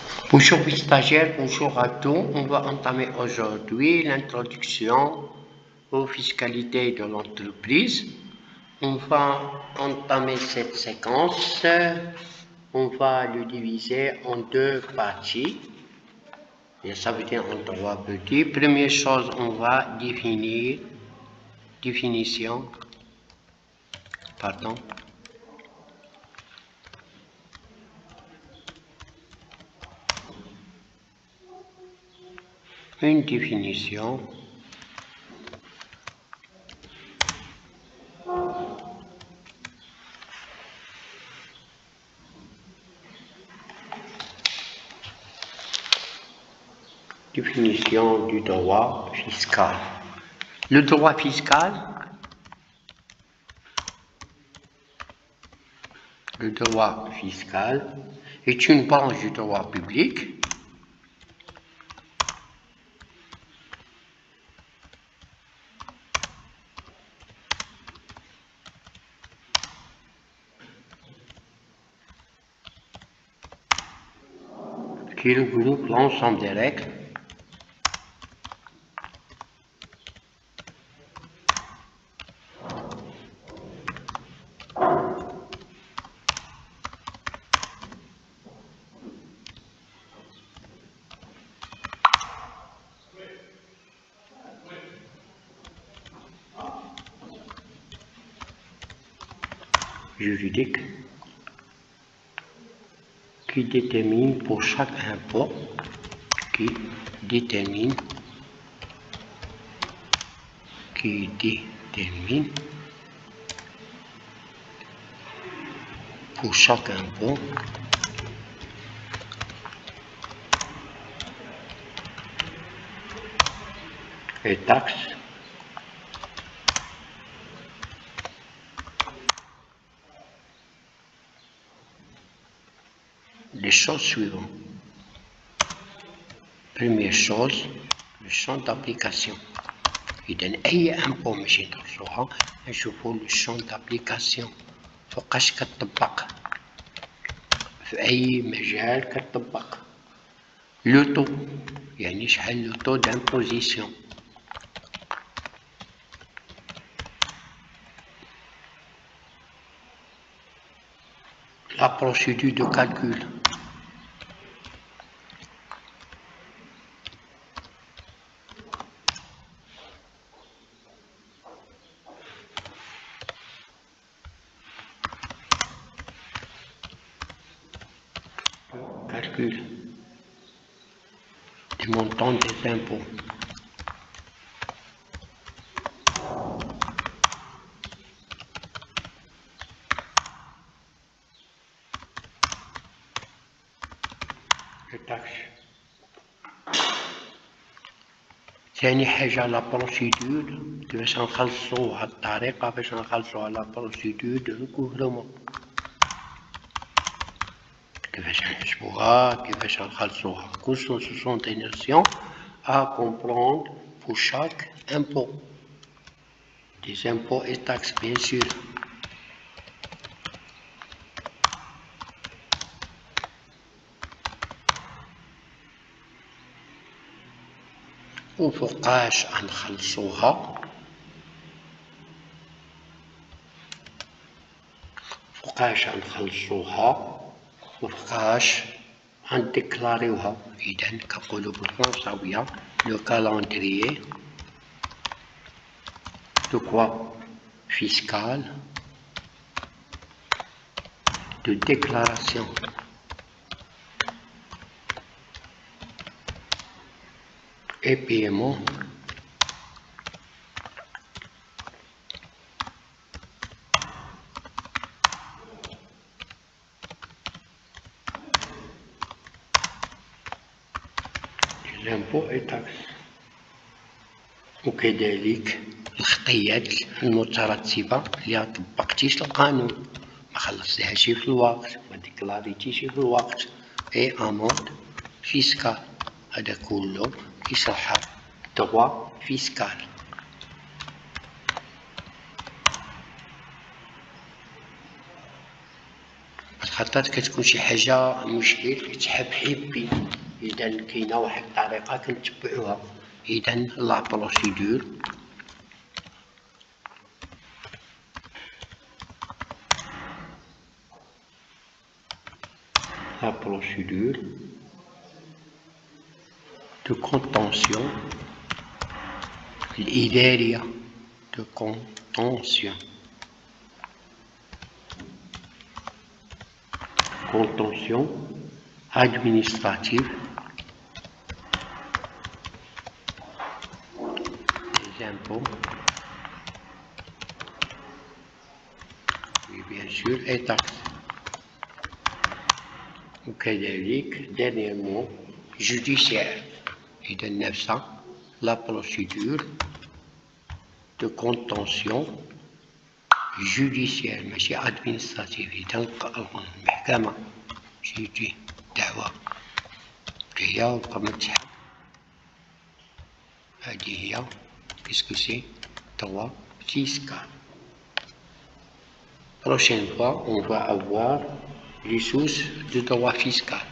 Bonjour les stagiaires, bonjour à tous. On va entamer aujourd'hui l'introduction aux fiscalités de l'entreprise. On va entamer cette séquence. On va le diviser en deux parties. Et ça veut dire en trois petits. Première chose, on va définir une définition du droit fiscal. Le droit fiscal, est une branche du droit public qui regroupe l'ensemble des règles juridiques qui déterminent pour chaque impôt, pour chaque impôt et taxes les choses suivantes. Première chose, le champ d'application. إذا أي impôt ماشي ندرسوها نشوفو le champ d'application فوقاش كتطبق في أي مجال كتطبق. لو طو يعني شحال لو طو d'imposition. La procédure de calcul. Des montants des impôts. Les taxes. ثاني حاجة la procédure باش نخلصوها الطريقة باش نخلصوها la procédure de recouvrement. كيفاش نحسبوها كيفاش نخلصوها. Ce sont des notions à comprendre pour chaque impôt. Des impôts et taxes bien sûr. وفوقاش نخلصوها وفوقاش نديكلاريوها. إذا كنقولو بالفرنساوية لو calendrier de quoi fiscal de déclaration. Et paiement des impôts et taxes. وكذلك الخطيات المترتبة اللي طبقتيش القانون ما خلصتيهاش في الوقت ما ديكلاريتيش في الوقت اي اموند فيسكال. هذا كله يصحح droit fiscal. خاطر كتكون شي حاجة مشكل تحب حبي، إذا كاينة واحد الطريقة كنتبعوها. إذا لا بروسيدور de contention الإدارية de contention administrative des impôts et bien sûr et taxes. وكذلك dernièrement judiciaire. إذا نفسها la procédure de contention judiciaire ماشي administrative. إذا المحكمة تجي دعوة هي وقامت تحكم. هذه هي كيسكو سي droit fiscal. Prochaine fois on va avoir les sources de droit fiscal.